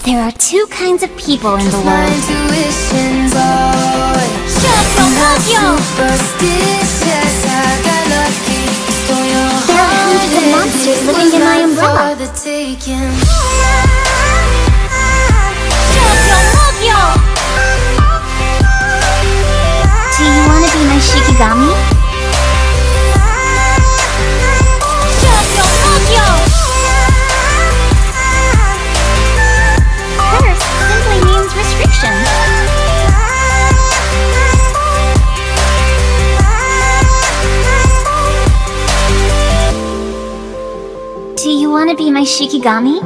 There are two kinds of people in the world. There are hundreds of monsters living in my umbrella. Do you want to be my Shikigami? Curse simply means restriction. Do you want to be my Shikigami?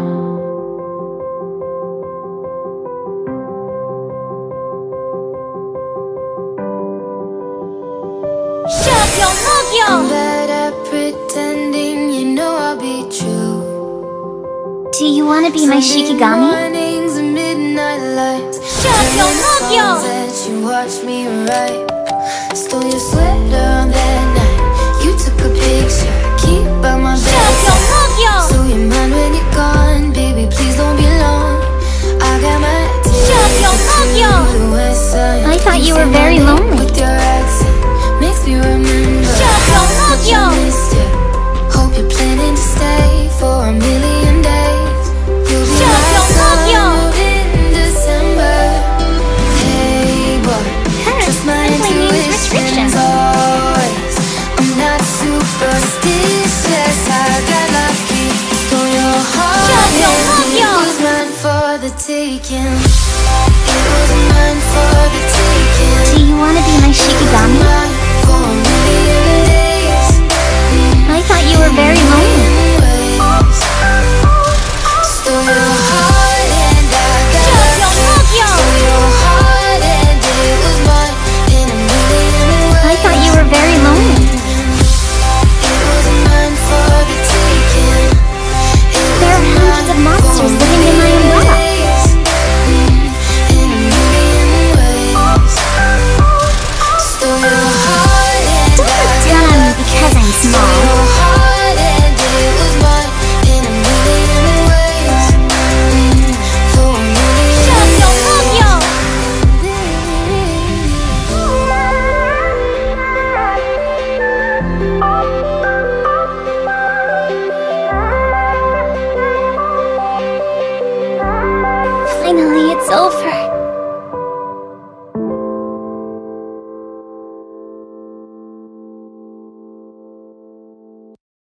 I'm bad at pretending, you know I'll be true. Do you want to be my Shikigami? Mornings and midnight lights. Songs that you watch me write. Stole your sweater on that night. You took a picture, keep by my bedside. So you're mine when you're gone, baby, please don't be long. I got my I thought you were very lonely. With your accent, makes me remember how much I missed you. Hope you're planning to stay for a million days. You'll be my summer in December. Hey boy, trust my intuitions always. I'm not superstitious, I got lucky. Stole your heart and it was mine for the taking. It was mine for the taking. Do you want to be my Shikigami? For a million days. I thought you were very lonely.